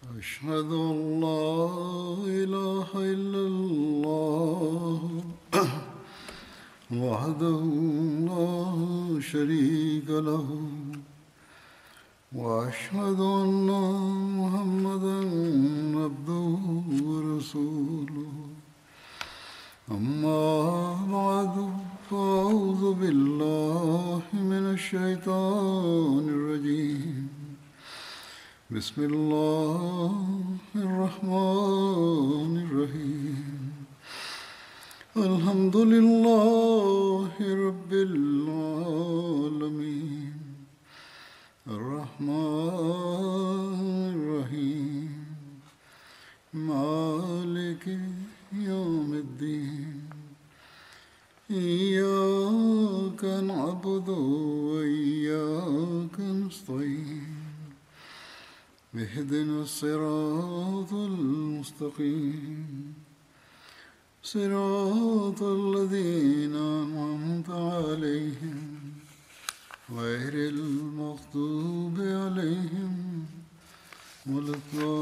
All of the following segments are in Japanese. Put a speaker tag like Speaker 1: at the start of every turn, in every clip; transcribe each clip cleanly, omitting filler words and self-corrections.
Speaker 1: أشهد أن لا إله إلا الله وحده لا شريك له وأشهد أن محمدا عبده ورسوله أما بعد فأعوذ بالله من الشيطان الرجيم بسم الله الرحمن الرحيم الحمد لله رب العالمين الرحمن الرحيم مالك يوم الدين إياك نعبد وإياك نستعين اهدنا الصراط المستقيم صراط الذين أنعمت عليهم غير المغضوب عليهم ولا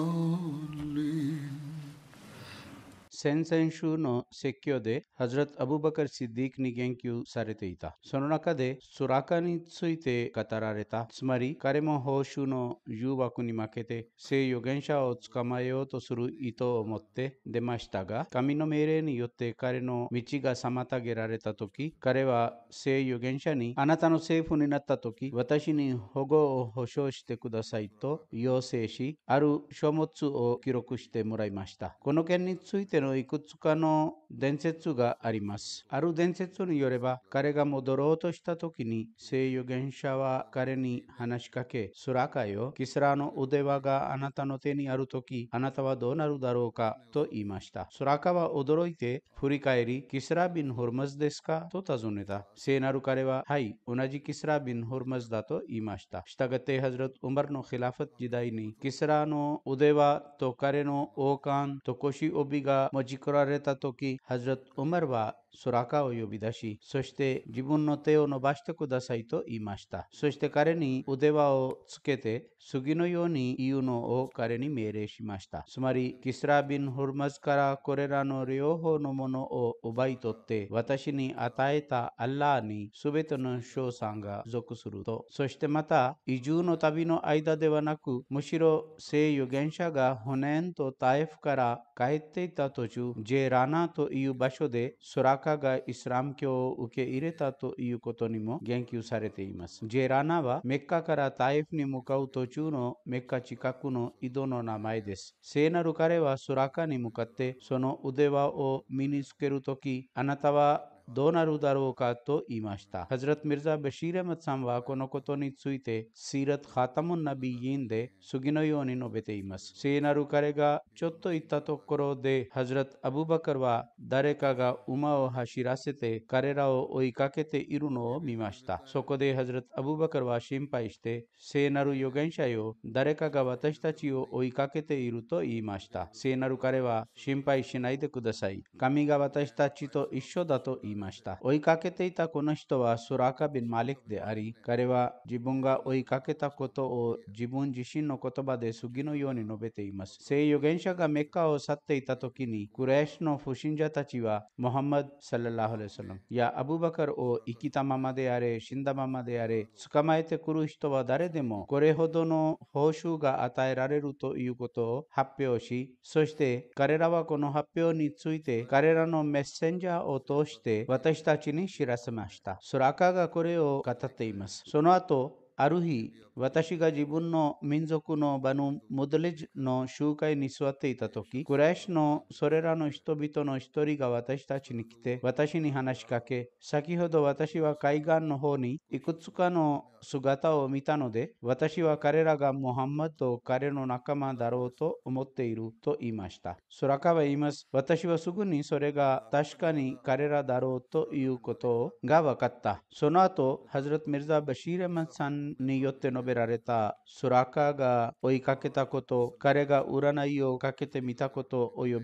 Speaker 1: الضالين
Speaker 2: 先々週の説教で、ハズラット・アブバカル・シッディークに言及されていた。その中で、スラカについて語られた。つまり、彼も報酬の誘惑に負けて、聖預言者を捕まえようとする意図を持って出ましたが、神の命令によって彼の道が妨げられたとき、彼は聖預言者に、あなたの政府になったとき、私に保護を保証してくださいと要請し、ある書物を記録してもらいました。この件についてのいくつかの伝説があります。ある伝説によれば、彼が戻ろうとした時に、聖預言者は彼に話しかけ、スラカよ、キスラの腕輪があなたの手にある時、あなたはどうなるだろうかと言いました。スラカは驚いて振り返り、キスラビン・ホルマズですかと尋ねた。聖なる彼は、はい、同じキスラビン・ホルマズだと言いました。したがって、ハズラット・ウマルのヒラファット時代に、キスラの腕輪と彼の王冠と腰帯が持ち来られた時、ハズラット・ウマルはスラカを呼び出し、そして自分の手を伸ばしてくださいと言いました。そして彼に腕輪をつけて、次のように言うのを彼に命令しました。つまり、キスラビン・ホルマズからこれらの両方のものを奪い取って、私に与えたアッラーに全ての称賛が属すると。そしてまた、移住の旅の間ではなく、むしろ聖預言者がホネンとタイフから帰っていた途中、ジェラナという場所でスラカがイスラム教を受け入れたということにも言及されています。ジェラナはメッカからタイフに向かう途中のメッカ近くの井戸の名前です。聖なる彼はスラカに向かってその腕輪を身につけるとき、あなたはどうなるだろうかと言いました。ハズラット・ミルザ・バシール・アマドさんはこのことについてシーラット・ハタムン・ナビーンで次のように述べています。聖なる彼がちょっと行ったところで、ハズラット・アブバカルは誰かが馬を走らせて彼らを追いかけているのを見ました。そこでハズラット・アブバカルは心配して、聖なる預言者よ、誰かが私たちを追いかけていると言いました。聖なる彼は心配しないでください。神が私たちと一緒だと言いました。追いかけていたこの人はスラカビン・マリクであり、彼は自分が追いかけたことを自分自身の言葉で次のように述べています。聖預言者がメッカを去っていた時に、クレーシュの不信者たちは、モハンマド・サララハレサラムやアブバカルを生きたままであれ、死んだままであれ、捕まえてくる人は誰でも、これほどの報酬が与えられるということを発表し、そして彼らはこの発表について、彼らのメッセンジャーを通して私たちに知らせました。スラカがこれを語っています。その後、ある日、私が自分の民族のバヌ・ムドレジの集会に座っていたとき、クレーシュのそれらの人々の一人が私たちに来て、私に話しかけ、先ほど私は海岸の方にいくつかの姿を見たので、私は彼らがムハンマドと彼の仲間だろうと思っていると言いました。スラカは言います。私はすぐにそれが確かに彼らだろうということが分かった。その後、ハズラット・ミルザ・バシール・アマドさんによって述べられたスラカが追いかけたこと、彼が占いをかけてみたことおよび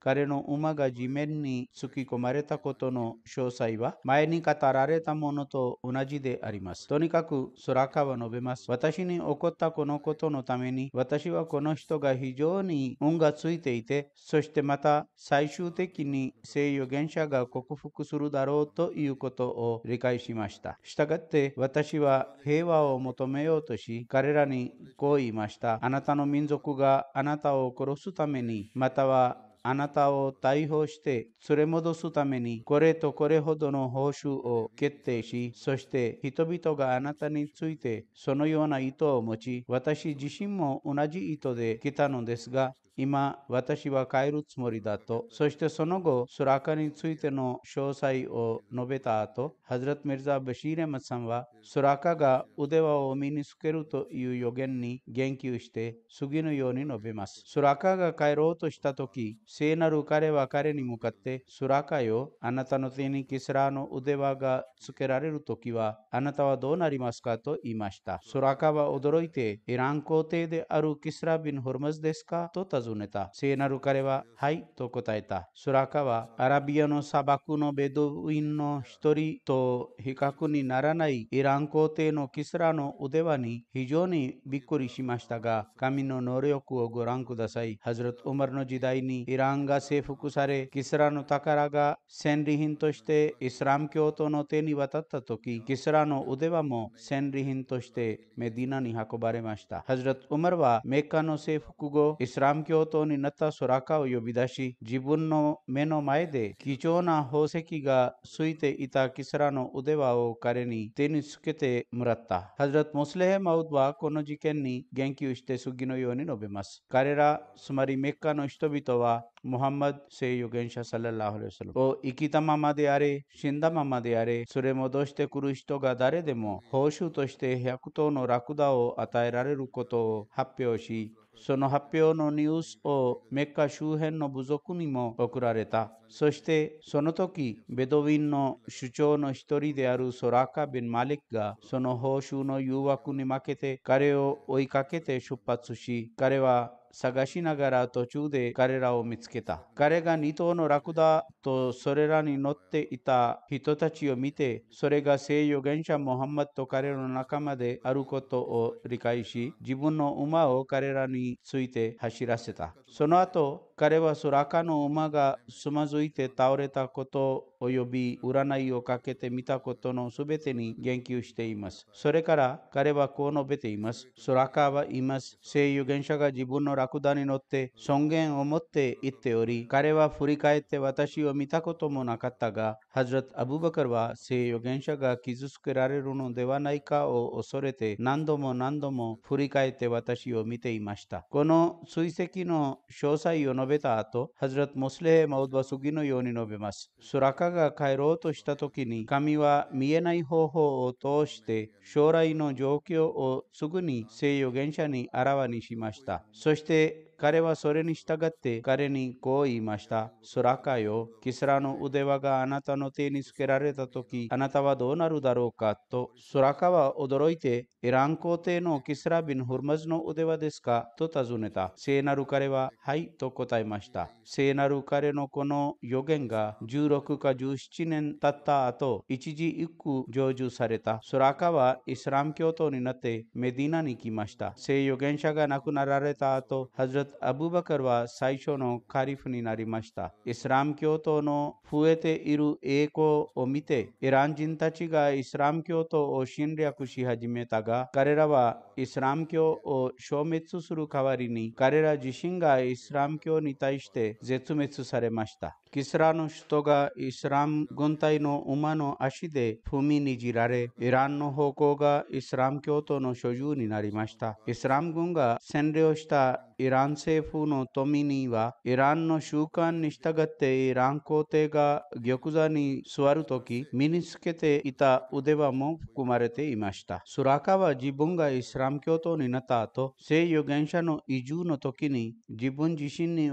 Speaker 2: 彼の馬が地面に突き込まれたことの詳細は前に語られたものと同じであります。とにかくスラカは述べます。私に起こったこのことのために私はこの人が非常に運がついていて、そしてまた最終的に聖預言者が克服するだろうということを理解しました。したがって私は平和を求めようとし、彼らにこう言いました。あなたの民族があなたを殺すために、またはあなたを逮捕して連れ戻すためにこれとこれほどの報酬を決定し、そして人々があなたについてそのような意図を持ち、私自身も同じ意図で来たのですが、今私は帰るつもりだと。そしてその後スラカについての詳細を述べた後、ハズラット・ミルザ・バシール・アハマドさんはスラカが腕輪を身につけるという予言に言及して次のように述べます。スラカが帰ろうとした時、聖なる彼は彼に向かって、スラカよ、あなたの手にキスラの腕輪がつけられる時はあなたはどうなりますかと言いました。スラカは驚いて、イラン皇帝であるキスラビン・ホルマズですかと尋ねた。聖なる彼ははいと答えた。スラカはアラビアの砂漠のベドウィンの一人と比較にならないイラン皇帝のキスラの腕輪に非常にびっくりしましたが、神の能力をご覧ください。ハズラット・ウマルの時代にイランが征服され、キスラの宝が戦利品としてイスラム教徒の手に渡った時、キスラの腕輪も戦利品としてメディナに運ばれました。ハズラット・ウマルはメッカの征服後、イスラム教徒になったソラカを呼び出し、自分の目の前で貴重な宝石がついていたキスラの腕輪を彼に手につけてもらった。ハズラット・モスレヘ・マウドはこの事件に言及して次のように述べます。彼ら、つまりメッカの人々はムハンマド聖預言者サララハルサルを生きたままであれ、死んだままであれ、連れ戻してくる人が誰でも報酬として100頭のラクダを与えられることを発表し、その発表のニュースをメッカ周辺の部族にも送られた。そしてその時、ベドウィンの首長の一人であるソラカ・ビン・マリックがその報酬の誘惑に負けて彼を追いかけて出発し、彼は探しながら途中で彼らを見つけた。彼が2頭のラクダとそれらに乗っていた人たちを見て、それが聖預言者ムハンマドと彼らの仲間であることを理解し、自分の馬を彼らについて走らせた。その後、彼はソラカの馬がつまずいて倒れたことおよび占いをかけてみたことのすべてに言及しています。それから彼はこう述べています。ソラカは言います。聖預言者が自分のラクダに乗って尊厳を持って言っており、彼は振り返って私を見たこともなかったが、ハズラット・アブバカルは聖預言者が傷つけられるのではないかを恐れて何度も振り返って私を見ていました。この追跡の詳細を述べた後、ハズラット・モスレー・マウドは次のように述べます。ソラカが帰ろうとした時に、神は見えない方法を通して将来の状況をすぐに聖預言者にあらわにしました。そして彼はそれに従って彼にこう言いました。ソラカよ、キスラの腕輪があなたの手につけられた時、あなたはどうなるだろうかと。ソラカは驚いて、イラン皇帝のキスラビン・ホルマズの腕輪ですかと尋ねた。聖なる彼ははいと答えました。聖なる彼のこの予言が16か17年経った後、一時一句成就された。ソラカはイスラム教徒になってメディナに来ました。聖預言者が亡くなられた後、ハズラット・アブバカルは最初のカリフになりました。イスラム教徒の増えている栄光を見て、イラン人たちがイスラム教徒を侵略し始めたが、彼らはイスラム教を消滅する代わりに、彼ら自身がイスラム教に対して絶滅されました。キスラの首都がイスラム軍隊の馬の足で踏みにじられ、イランの方向がイスラム教徒の所有になりました。イスラム軍が占領したイラン政府の富には、イランの習慣に従ってイラン皇帝が玉座に座るとき、身につけていた腕輪も含まれていました。スラカは自分がイスラム教徒になった後、聖預言者の移住の時に自分自身に起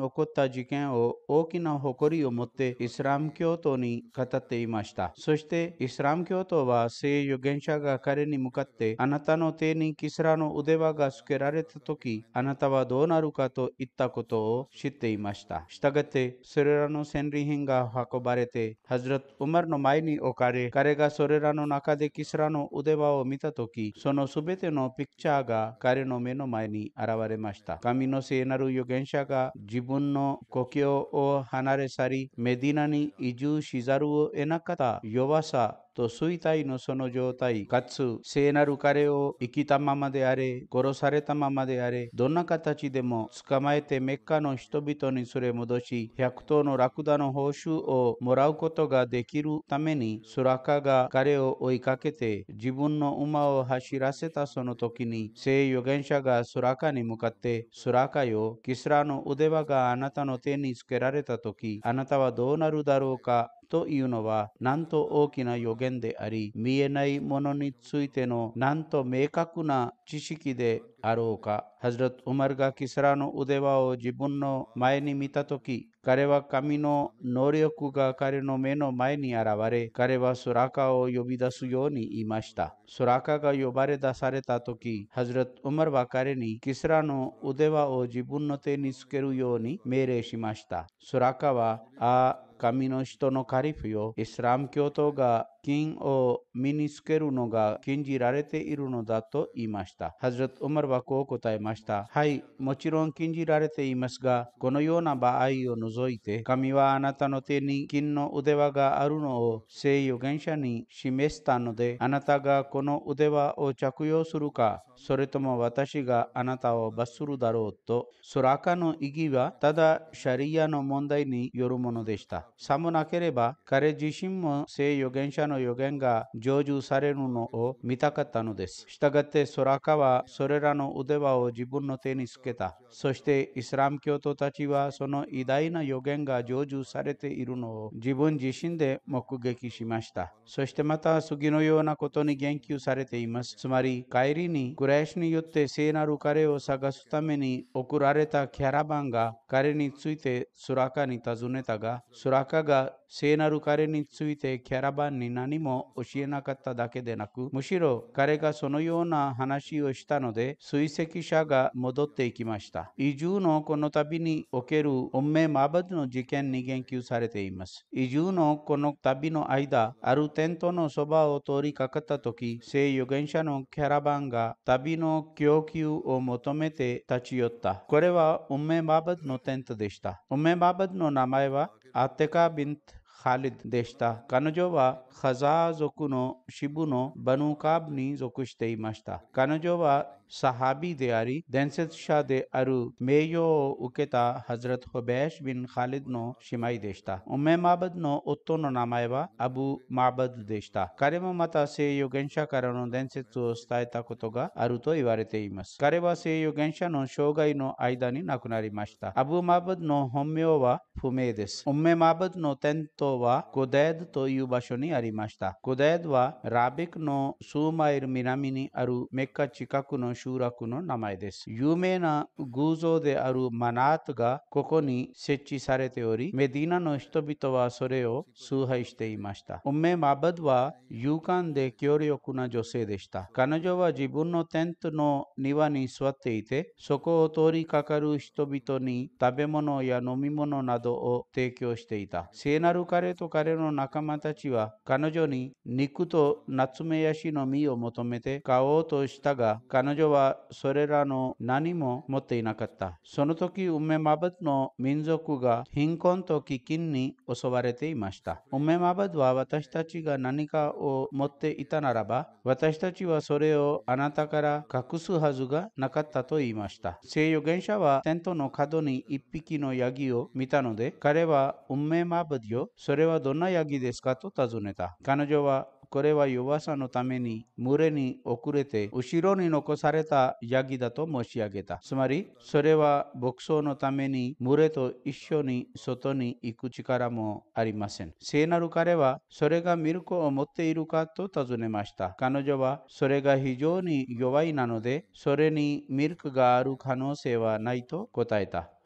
Speaker 2: 起こった事件を大きな誇りを持ってイスラム教徒に語っていました。そしてイスラム教徒は聖預言者が彼に向かって、あなたの手にキスラの腕輪がつけられた時、あなたはどうなるかと言ったことを知っていました。したがってそれらの戦利品が運ばれてハズラット・ウマルの前に置かれ、彼がそれらの中でキスラの腕輪を見た時、そのすべてのピクチャーが彼の目の前に現れました。神の聖なる預言者が自分の故郷を離れ去り、メディナに移住しざるを得なかった弱さと衰退のその状態、かつ聖なる彼を生きたままであれ、殺されたままであれ、どんな形でも捕まえてメッカの人々に連れ戻し、100頭のラクダの報酬をもらうことができるために、スラカが彼を追いかけて自分の馬を走らせたその時に、聖預言者がスラカに向かって、スラカよ、キスラの腕輪があなたの手につけられた時、あなたはどうなるだろうかというのは、なんと大きな予言であり、見えないものについてのなんと明確な知識であろうか。ハズラット・ウマルがキスラの腕輪を自分の前に見たとき、彼は神の能力が彼の目の前に現れ、彼はスラカを呼び出すように言いました。スラカが呼ばれ出されたとき、ハズラット・ウマルは彼にキスラの腕輪を自分の手につけるように命令しました。スラカは、神の人のカリフよ、イスラム教徒が金を身につけるのが禁じられているのだと言いました。ハズラット・ウマルはこう答えました。はい、もちろん禁じられていますが、このような場合を除いて、神はあなたの手に金の腕輪があるのを聖預言者に示したので、あなたがこの腕輪を着用するか、それとも私があなたを罰するだろうと。スラカの意義はただシャリアの問題によるものでした。さもなければ彼自身も聖預言者の預言が成就されるのを見たかったのです。したがってスラカはそれらの腕輪を自分の手につけた。そしてイスラム教徒たちはその偉大な預言が成就されているのを自分自身で目撃しました。そしてまた次のようなことに言及されています。つまり帰りにクレーシュによって聖なる彼を探すために送られたキャラバンが彼についてスラカに尋ねたが、スラカが聖なる彼についてキャラバンに何も教えなかっただけでなく、むしろ彼がそのような話をしたので追跡者が戻っていきました。移住のこの旅におけるマバドの事件に言及されています。移住のこの旅の間、あるテントのそばを通りかかった時、聖預言者のキャラバンが旅の供給を求めて立ち寄った。これはマバドのテントでした。マバドの名前はアテカ・ビント・ハリドでした。彼女はハザー族の支部のバヌカーブに属していました。彼女はサハビであり、伝説者である名誉を受けたハズラット・ホベーシュ・ビン・ハリドの姉妹でした。マバドの夫の名前はアブ・マバドでした。彼もまた聖預言者からの伝説を伝えたことがあると言われています。彼は聖預言者の生涯の間に亡くなりました。アブ・マバドの本名は不明です。マバドのテントはコデードという場所にありました。コデードはラビクの数マイル南にあるメッカ近くの集落の名前です。有名な偶像であるマナートがここに設置されており、メディナの人々はそれを崇拝していました。マバドは勇敢で強力な女性でした。彼女は自分のテントの庭に座っていて、そこを通りかかる人々に食べ物や飲み物などを提供していた。聖なる彼と彼の仲間たちは彼女に肉とナツメヤシの実を求めて買おうとしたが、彼女はそれらの何も持っていなかった。その時マバドの民族が貧困と飢饉に襲われていました。マバドは私たちが何かを持っていたならば、私たちはそれをあなたから隠すはずがなかったと言いました。聖預言者はテントの角に一匹のヤギを見たので、彼はマバドよ、それはどんなヤギですかと尋ねた。彼女は、これは弱さのために群れに遅れて後ろに残されたヤギだと申し上げた。つまりそれは牧草のために群れと一緒に外に行く力もありません。聖なる彼はそれがミルクを持っているかと尋ねました。彼女はそれが非常に弱いなのでそれにミルクがある可能性はないと答えた。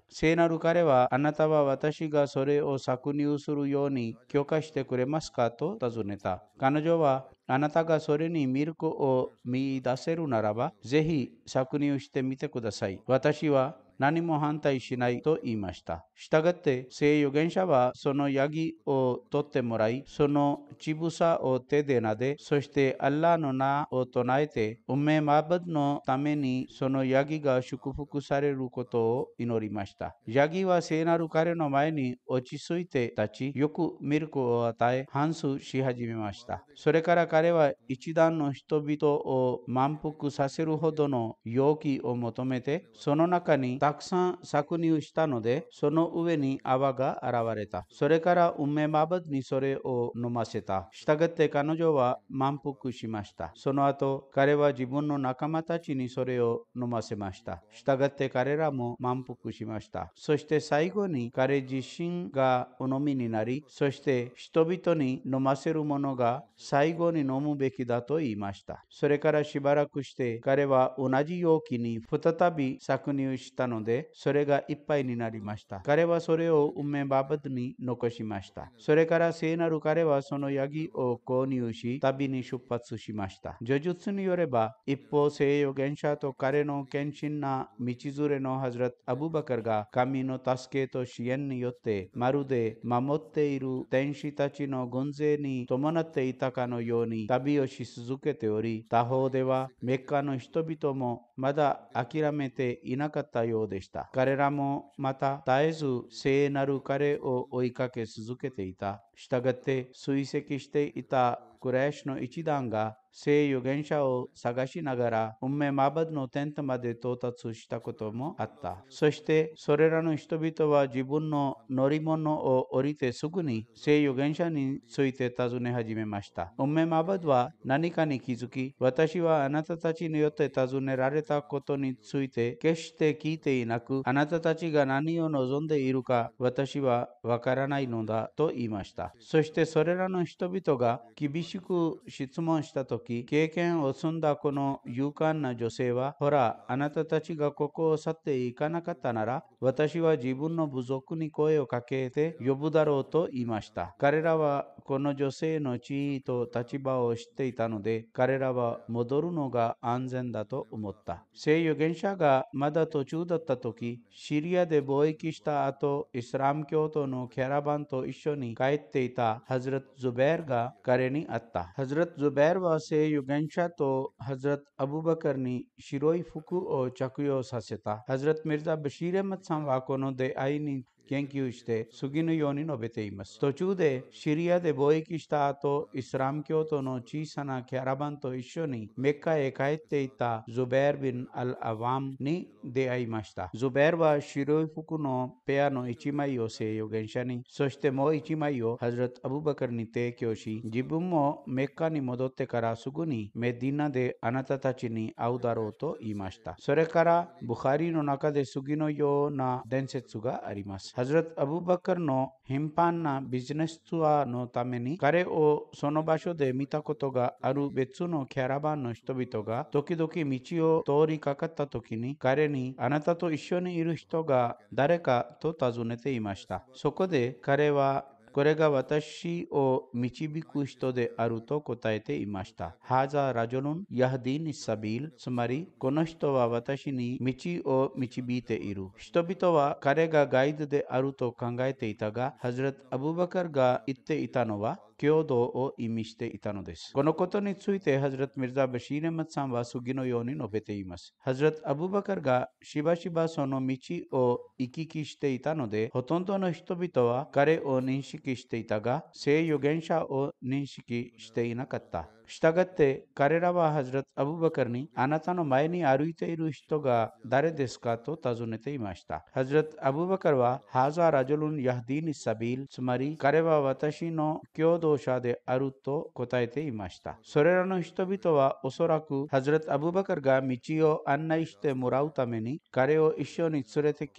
Speaker 2: 聖なる彼は、あなたは私がそれを搾乳するように許可してくれますかと尋ねた。彼女は、あなたがそれにミルクを見出せるならば、ぜひ搾乳してみてください。私は何も反対しないと言いました。したがって、聖預言者はそのヤギを取ってもらい、その乳房を手で撫で、そしてアッラーの名を唱えて、マバドのためにそのヤギが祝福されることを祈りました。ヤギは聖なる彼の前に落ち着いて立ち、よくミルクを与え、反芻し始めました。それから彼は一団の人々を満腹させるほどの容器を求めて、その中にたくさん搾乳したので、その上に泡が現れた。それからマバドにそれを飲ませた。したがって彼女は満腹しました。その後、彼は自分の仲間たちにそれを飲ませました。したがって彼らも満腹しました。そして最後に彼自身がお飲みになり、そして人々に飲ませるものが最後に飲むべきだと言いました。それからしばらくして彼は同じ容器に再び搾乳したので、それがいっぱいになりました。彼はそれをババドに残しました。それから聖なる彼はそのヤギを購入し、旅に出発しました。叙述によれば、一方聖預言者と彼の献身な道連れのハズラット・アブバカルが神の助けと支援によってまるで守っている天使たちの軍勢に伴っていたかのように旅をし続けており、他方ではメッカの人々もまだ諦めていなかったようでした。彼らもまた絶えず聖なる彼を追いかけ続けていた。したがって追跡していたクレーシュの一団が聖預言者を探しながらマバドのテントまで到達したこともあった。そしてそれらの人々は自分の乗り物を降りてすぐに聖預言者について尋ね始めました。マバドは何かに気づき、私はあなたたちによって尋ねられたことについて決して聞いていなく、あなたたちが何を望んでいるか私はわからないのだと言いました。そしてそれらの人々が厳しく質問したとき、経験を積んだこの勇敢な女性は、ほら、あなたたちがここを去っていかなかったなら、私は自分の部族に声をかけて呼ぶだろうと言いました。彼らはこの女性の地位と立場を知っていたので、彼らは戻るのが安全だと思った。聖預言者がまだ途中だったとき、シリアで貿易した後、イスラム教徒のキャラバンと一緒に帰っていたハズラット・ズベーが彼に会った。ハズラット・ズベーは聖預言者とハズラット・アブバカルに白い服を着用させた。ハズラット・ミルザ・バシール・アマドさんはこの出会いに言及して次のように述べています。途中でシリアで貿易した後、イスラム教徒の小さなキャラバンと一緒にメッカへ帰っていたズベービン・アル・アワムに出会いました。ズベーは白い服のペアの1枚を聖預言者に、そしてもう1枚をハズラット・アブバカルに提供し、自分もメッカに戻ってからすぐにメディナであなたたちに会うだろうと言いました。それからブハリの中で次のような伝説があります。ハズラット・アブバカルの頻繁なビジネスツアーのために彼をその場所で見たことがある別のキャラバンの人々が時々道を通りかかった時に彼にあなたと一緒にいる人が誰かと尋ねていました。そこで彼はこれが私を導く人であると答えていました。ハザ・ラジョルン・ヤハディニ・サビル、つまりこの人は私に道を導いている。人々は彼がガイドであると考えていたが、ハズラット・アブバカルが言っていたのは共同を意味していたのです。このことについてハズラット・ミルザ・バシール・アマドさんは次のように述べています。ハズラット・アブバカルがしばしばその道を行き来していたので、ほとんどの人々は彼を認識していたが、聖預言者を認識していなかった。したがって彼らはハズラット・アブバカルにあなたの前に歩いている人が誰ですかと尋ねていました。ハズラット・アブバカルはハザ・ラジョルン・ヤハディニ・サビル、つまり彼は私の共同者であると答えていました。それらの人々はおそらくハズラット・アブバカルが道を案内してもらうために彼を一緒に連れてきた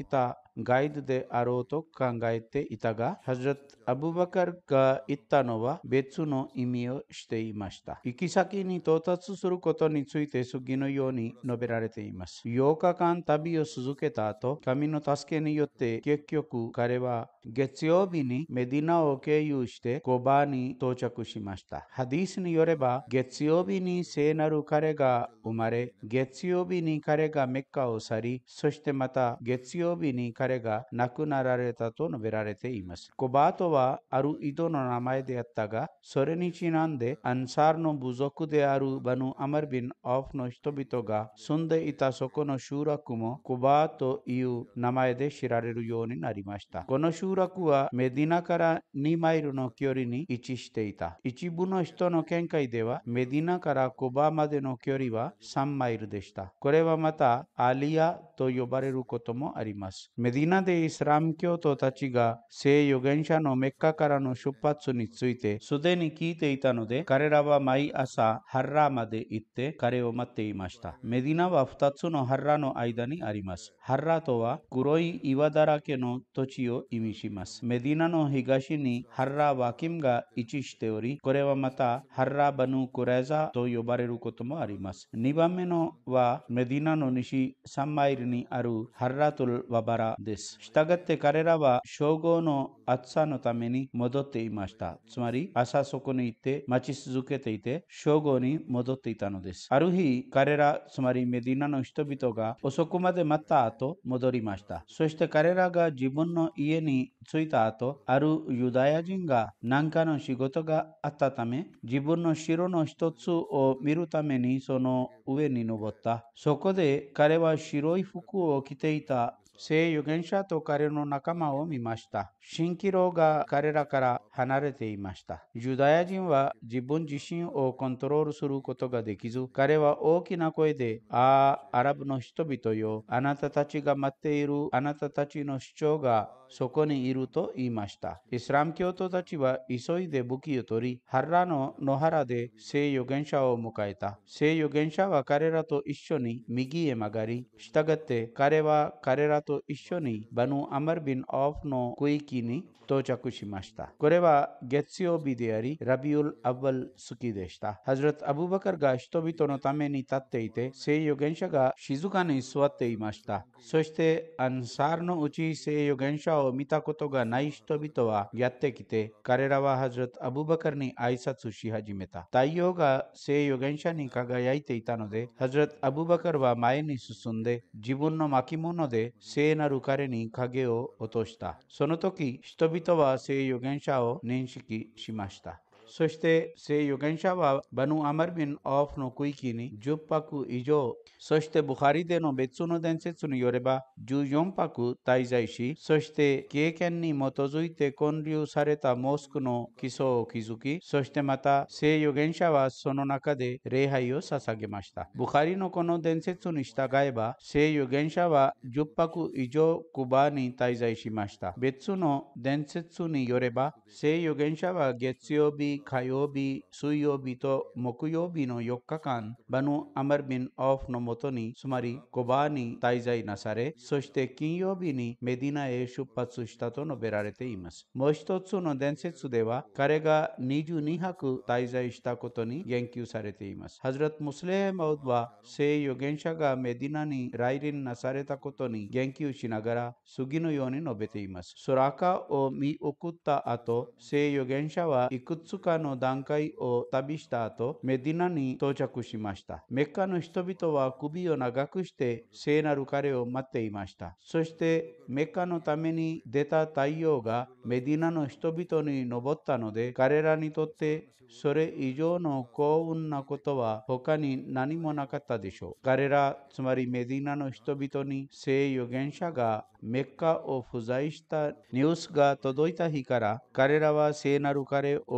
Speaker 2: ガイドであろうと考えていたが、ハズラット・アブバカルが言ったのは別の意味をしていました。行き先に到達することについて次のように述べられています。8日間旅を続けた後、神の助けによって結局彼は月曜日にメディナを経由してコバに到着しました。ハディスによれば、月曜日に聖なる彼が生まれ、月曜日に彼がメッカを去り、そしてまた月曜日に彼が亡くなられたと述べられています。コバとはある井戸の名前であったが、それにちなんでアンサーの部族であるバヌ・アマルビン・オフの人々が住んでいたそこの集落もコバという名前で知られるようになりました。この集落はメディナから2マイルの距離に位置していた。一部の人の見解ではメディナからコバまでの距離は3マイルでした。これはまたアリアと呼ばれることもあります。メディナでイスラム教徒たちが聖預言者のメッカからの出発についてすでに聞いていたので、彼らは毎朝ハッラまで行って彼を待っていました。メディナは2つのハッラの間にあります。ハッラとは黒い岩だらけの土地を意味します。メディナの東にハッラワキムが位置しており、これはまたハッラバヌクレザと呼ばれることもあります。2番目のはメディナの西3マイルにあるハッラトルワバラです。したがって彼らは正午の暑さのために戻っていました。つまり朝そこに行って待ち続けていて正午に戻っていたのです。ある日彼らつまりメディナの人々が遅くまで待った後戻りました。そして彼らが自分の家に着いた後、あるユダヤ人が何かの仕事があったため自分の城の一つを見るためにその上に登った。そこで彼は白い服を着ていた聖預言者と彼の仲間を見ました。蜃気楼が彼らから離れていました。ユダヤ人は自分自身をコントロールすることができず、彼は大きな声で、アラブの人々よ、あなたたちが待っているあなたたちの主張がそこにいると言いました。イスラム教徒たちは急いで武器を取り、ハッラの野原で聖預言者を迎えた。聖預言者は彼らと一緒に右へ曲がり、したがって彼は彼らと一緒にバヌ・アマルビン・オフの区域に到着しました。これは月曜日であり、ラビウル・アブル月でした。ハズラット・アブバカルが人々のために立っていて、聖預言者が静かに座っていました。そしてアンサーのうち聖預言者を見たことがない人々はやってきて、彼らはハズラット・アブバカルに挨拶し始めた。太陽が聖預言者に輝いていたので、ハズラット・アブバカルは前に進んで、自分の巻物で聖なる彼に影を落とした。その時、人々は聖預言者を認識しました。そして聖預言者はバヌ・アマルビン・オフの区域に10泊以上、そしてブハリでの別の伝説によれば14泊滞在し、そして経験に基づいて建立されたモスクの基礎を築き、そしてまた聖預言者はその中で礼拝を捧げました。ブハリのこの伝説に従えば、聖預言者は10泊以上クバに滞在しました。別の伝説によれば、聖預言者は月曜日、火曜日、水曜日と木曜日の4日間、バヌ・アマルビン・オフのもとに、つまりコバに滞在なされ、そして金曜日にメディナへ出発したと述べられています。もう一つの伝説では、彼が22泊滞在したことに言及されています。ハズラット・ムスレーマウドは、聖預言者がメディナに来臨なされたことに言及しながら、次のように述べています。ソラカを見送った後、聖預言者はいくつかの段階を旅した後、メディナに到着しました。メッカの人々は首を長くして聖なる彼を待っていました。そしてメッカのために出た太陽がメディナの人々に昇ったので、彼らにとってそれ以上の幸運なことは他に何もなかったでしょう。彼ら、つまりメディナの人々に聖預言者がメッカを不在したニュースが届いた日から、彼らは聖なる彼を待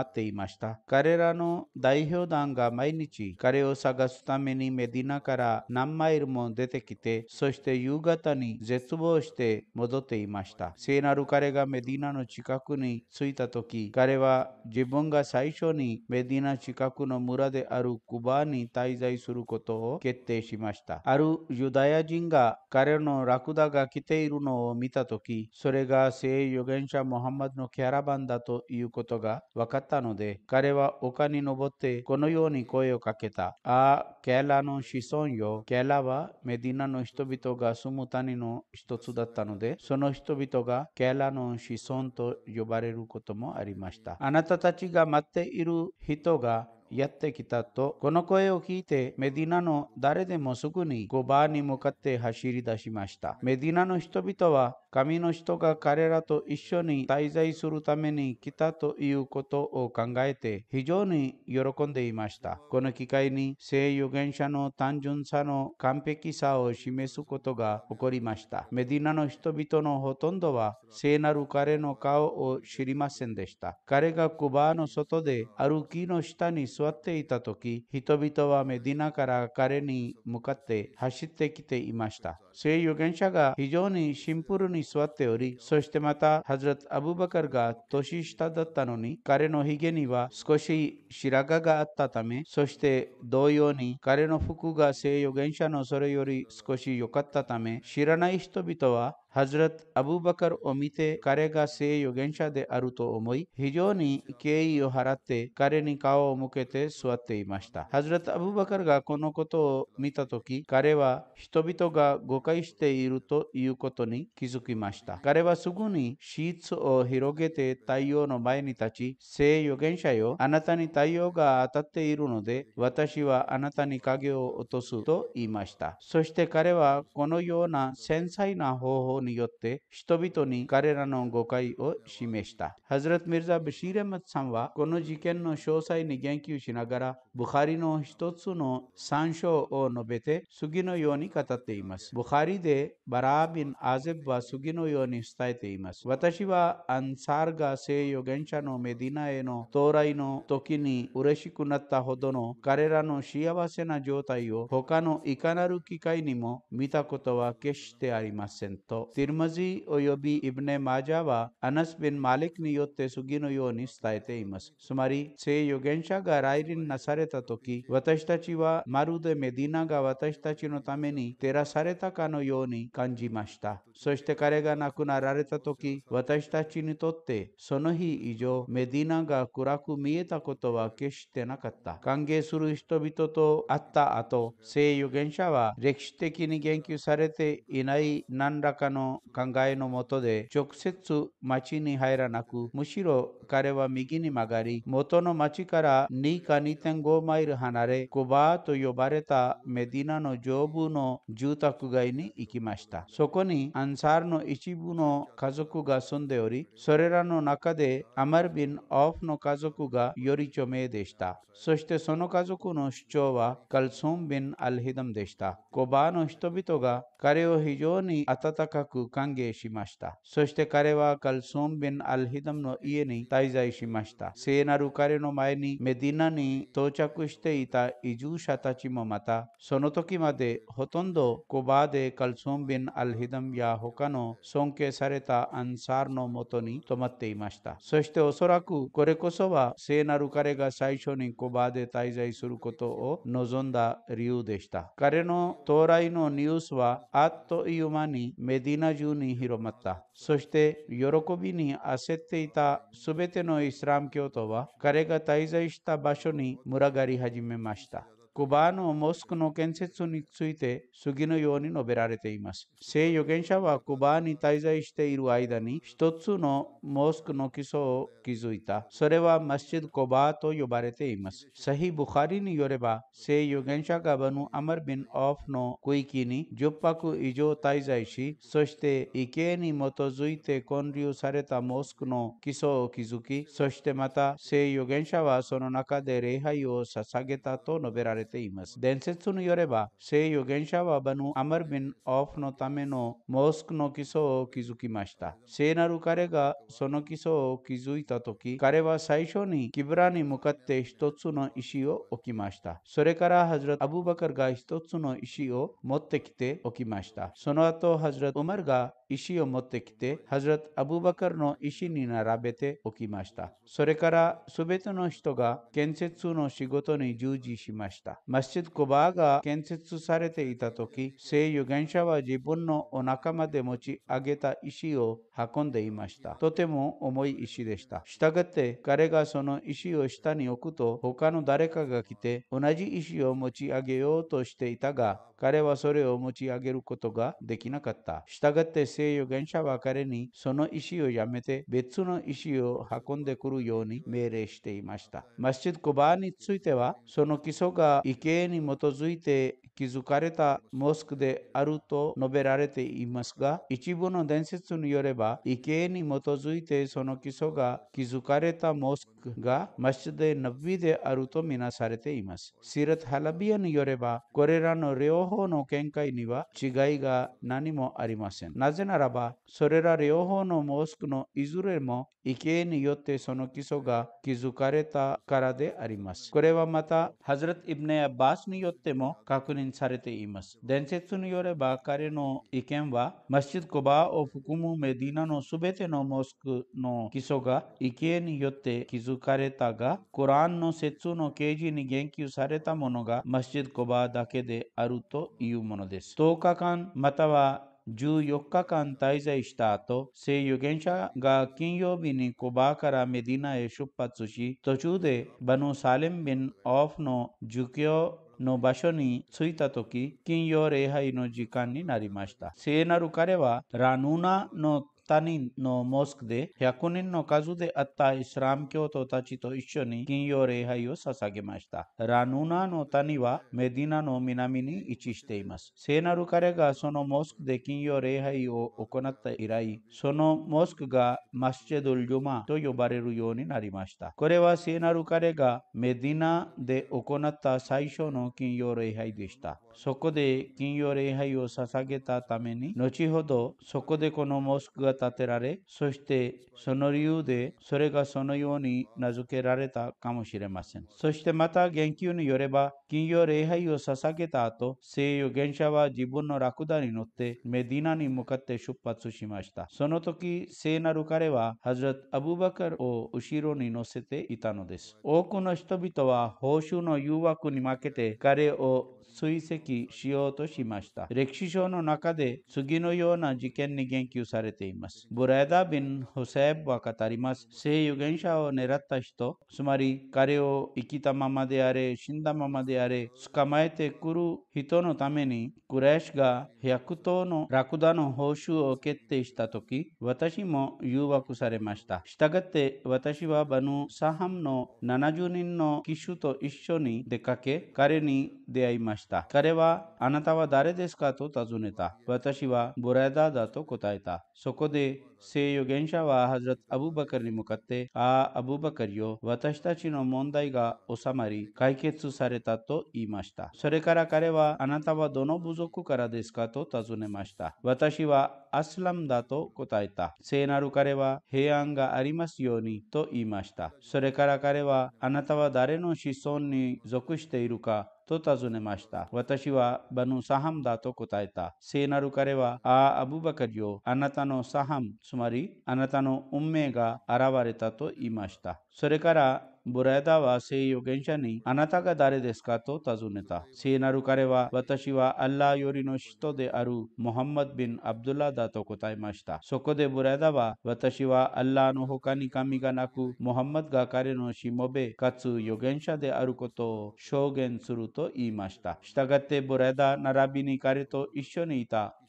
Speaker 2: 待っていました。彼らの代表団が毎日彼を探すためにメディナから何マイルも出てきて、そして夕方に絶望して戻っていました。聖なる彼がメディナの近くに着いた時、彼は自分が最初にメディナ近くの村であるクバに滞在することを決定しました。あるユダヤ人が彼のラクダが来ているのを見た時、それが聖預言者モハンマドのキャラバンだということが分かったので、彼は丘に登ってこのように声をかけた。ケーラの子孫よ。ケーラはメディナの人々が住む谷の一つだったので、その人々がケーラの子孫と呼ばれることもありました。あなたたちが待っている人がやってきたと、この声を聞いてメディナの誰でもすぐにゴバーに向かって走り出しました。メディナの人々は神の人が彼らと一緒に滞在するために来たということを考えて非常に喜んでいました。この機会に聖預言者の単純さの完璧さを示すことが起こりました。メディナの人々のほとんどは聖なる彼の顔を知りませんでした。彼がクバーの外である木の下に座っていた時、人々はメディナから彼に向かって走ってきていました。聖預言者が非常にシンプルに座っており、そしてまたハズラット・アブバカルが年下だったのに、彼のひげには少し白髪があったため、そして同様に彼の服が聖預言者のそれより少し良かったため、知らない人々はハズラット・アブバカルを見て彼が聖預言者であると思い、非常に敬意を払って彼に顔を向けて座っていました。ハズラット・アブバカルがこのことを見たとき、彼は人々が誤解しているということに気づきました。彼はすぐにシーツを広げて太陽の前に立ち、聖預言者よ、あなたに太陽が当たっているので、私はあなたに影を落とすと言いました。そして彼はこのような繊細な方法によって人々に彼らの誤解を示した。ハズラット・ミルザ・バシール・アマドさんはこの事件の詳細に言及しながら、ブハリの一つの参照を述べて次のように語っています。ブハリでバラービン・アゼブは次のように伝えています。私はアンサーが聖預言者のメディナへの到来の時に嬉しくなったほどの彼らの幸せな状態を他のいかなる機会にも見たことは決してありませんと。ティルマジおよびイブネ・マージャはアナス・ビン・マリクによって次のように伝えています。つまり、聖預言者が来臨なされたとき、私たちはまるでメディナが私たちのために照らされたかのように感じました。そして彼が亡くなられたとき、私たちにとってその日以上、メディナが暗く見えたことは決してなかった。歓迎する人々と会った後、聖預言者は歴史的に言及されていない何らかの考えのもとで直接町に入らなく、むしろ彼は右に曲がり、元の町から2か2.5マイル離れ、コバーと呼ばれたメディナの上部の住宅街に行きました。そこにアンサーの一部の家族が住んでおり、それらの中でアマルビン・オフの家族がより著名でした。そしてその家族の主張はカルソン・ビン・アルヒダムでした。コバーの人々が彼を非常に温かく歓迎しました。そして彼はカルソン・ビン・アルヒダムの家に滞在しました。聖なる彼の前にメディナに到着していた移住者たちもまた、その時までほとんどコバーでカルソン・ビン・アルヒダムや他の尊敬されたアンサーのもとに泊まっていました。そしておそらくこれこそは聖なる彼が最初にコバーで滞在することを望んだ理由でした。彼の到来のニュースはあっという間にメディナ中に広まった。そして喜びに焦っていたすべてのイスラム教徒は彼が滞在した場所に群がり始めました。クバーのモスクの建設について次のように述べられています。聖預言者はクバーに滞在している間に一つのモスクの基礎を築いた。それはマスジッドコバーと呼ばれています。サヒ・ブハリによれば、聖預言者がバヌ・アマル・ビン・オフの区域に10泊以上滞在し、そして意見に基づいて建立されたモスクの基礎を築き、そしてまた聖預言者はその中で礼拝を捧げたと述べられています。 れています。伝説によれば、聖預言者はバヌ・アマルビン・オフのためのモスクの基礎を築きました。聖なる彼がその基礎を築いたとき、彼は最初にキブラに向かって一つの石を置きました。それからハズラット・アブバカルが一つの石を持ってきて置きました。その後、ハズラット・ウマルが石を持ってきて、ハズラット・アブバカルの石に並べて置きました。それからすべての人が建設の仕事に従事しました。マスジッド・コバーが建設されていたとき、聖預言者は自分のお腹まで持ち上げた石を運んでいました。とても重い石でした。したがって彼がその石を下に置くと、他の誰かが来て同じ石を持ち上げようとしていたが、彼はそれを持ち上げることができなかった。したがって聖預言者は彼にその石をやめて別の石を運んでくるように命令していました。マスジッド・コバーについては、その基礎が畏敬に基づいて築かれたモスクであると述べられていますが、一部の伝説によれば、畏敬に基づいてその基礎が築かれたモスクがマスジッド・ナビであるとみなされています。シーラット・ハラビアによれば、これらの両方の見解には違いが何もありません。なぜならば、それら両方のモスクのいずれも畏敬によってその基礎が築かれたからであります。これはまた、ハズラット・イブネ・アッバスによっても確認されています。伝説によれば、彼の意見は、マスジッド・コバーを含むメディナのすべてのモスクの基礎が畏敬によって築かれたが、コランの説の啓示に言及されたものがマスジッド・コバーだけであるというものです。10日間または14日間滞在した後、聖預言者が金曜日にコバーからメディナへ出発し、途中でバヌ・サレム・ビン・オフの儒教の場所に着いたとき、金曜礼拝の時間になりました。聖なる彼はラヌーナの谷のモスクで100人の数であったイスラム教徒たちと一緒に金曜礼拝を捧げました。ラヌーナの谷はメディナの南に位置しています。聖なる彼がそのモスクで金曜礼拝を行った以来、そのモスクがマスジェドル・ジュマと呼ばれるようになりました。これは聖なる彼がメディナで行った最初の金曜礼拝でした。そこで金曜礼拝を捧げたために、後ほどそこでこのモスクが建てられ、そしてその理由でそれがそのように名付けられたかもしれません。そしてまた言及によれば、金曜礼拝を捧げた後、聖預言者は自分のラクダに乗ってメディナに向かって出発しました。その時、聖なる彼はハズラット・アブバカルを後ろに乗せていたのです。多くの人々は報酬の誘惑に負けて彼を追跡しようとしました。歴史書の中で次のような事件に言及されています。ブライダ・ビン・ホセーブは語ります。聖預言者を狙った人、つまり彼を生きたままであれ、死んだままであれ、捕まえてくる人のために、クレーシュが100頭のラクダの報酬を決定したとき、私も誘惑されました。したがって私はバヌ・サハムの70人の騎手と一緒に出かけ、彼に出会いました。彼は、あなたは誰ですかと尋ねた。私はブラダーだと答えた。そこで聖預言者はハズラット・アブバカルに向かって、アブバカルよ、私たちの問題が収まり、解決されたと言いました。それから彼は、あなたはどの部族からですかと尋ねました。私はアスラムだと答えた。聖なる彼は、平安がありますようにと言いました。それから彼は、あなたは誰の子孫に属しているかと尋ねました。私はバヌ・サハムだと答えた。聖なる彼は、アブバカルよ、あなたのサハム、つまりあなたの運命が現れたと言いました。それからブラダは聖預言者に、あなたが誰ですかと尋ねた。聖なる彼は、私はアッラーよりの人であるモハンマド・ビン・アブドゥラだと答えました。そこでブラダは、私はアッラーの他に神がなく、モハンマドが彼のしもべかつ預言者であることを証言すると言いました。したがってブラダ並びに彼と一緒にいた